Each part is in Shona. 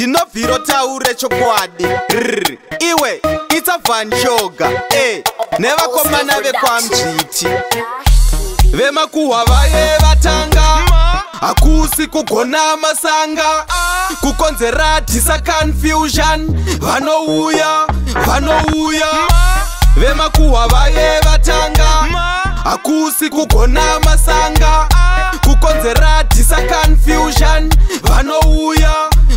ndinobviro taure chokwadi iwe itsavanjoga nevakomana vekwamjiti vemakuhwa vaye vatanga hakusi kugona masanga kukonzera confusion vanouya vemakuhwa vaye vatanga hakusi kugona masanga kukonzera confusion vanouya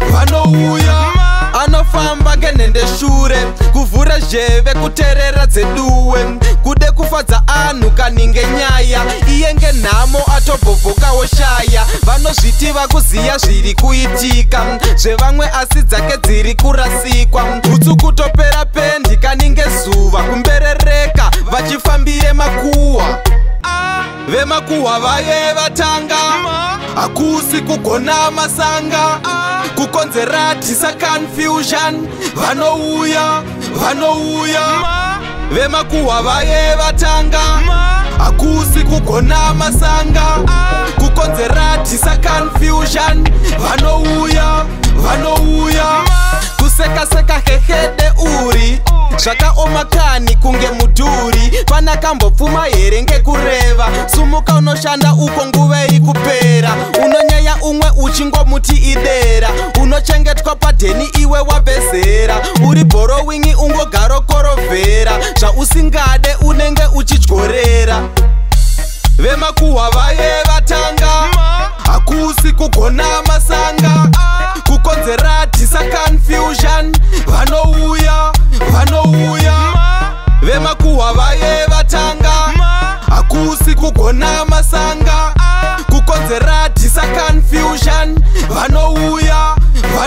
anofamba ngenhende shure kuvhura zheve kuterera dzeduwe kude kufadza anhu kaninge nyaya iye ngenhamo atobvobvokawo shaya vanozvitiva kuziya zviri kuitika zvevamwe asi dzake dziri kurasikwa bvutsu kutopera pendi kaninge zuva kumberereka vachifambire makuhwa vemakuhwa vaye vatanga hakusi kugona masanga kukonzera confusion vanouya vemakuhwa vaye vatanga hakusi kugona masanga kukonzera confusion vanouya kusekaseka hehede uri zvakaoma kani kunge mudhuri pana kambopfuma here ngekureva sumuka unoshanda uko nguva ikupera unonyaya umwe uchingomuti idera unochengetwa padheni iwe wabvezera uri borowingi ungogaro korovhera zvausingade unenge uchidyorera vemakuhwa vaye vatanga hakusi kugona masanga kukonzera confusion vanouya vemakuhwa vaye vatanga hakusi kugona masanga kukonzera confusion vanouya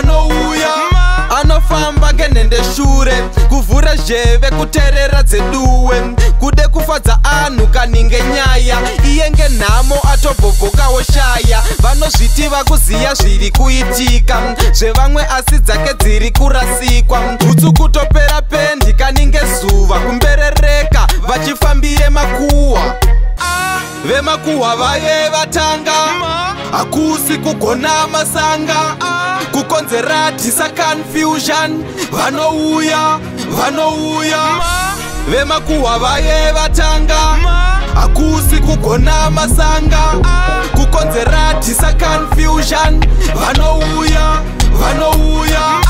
anofamba ngenhende shure kuvhura zheve kuterera dzeduwe kude kufadza anhu kaninge nyaya iye ngenhamo atobvobvokawo shaya vanozvitiva kuziya zviri kuitika zvevamwe asi dzake dziri kurasikwa bvutsu kutopera pendi kaninge zuva kumberereka vachifambire makuhwa vemakuhwa vaye vatanga hakusi kugona masanga kukonzera confusion vanouya vemakuhwa vaye vatanga hakusi kugona masanga kukonzera confusion vanouya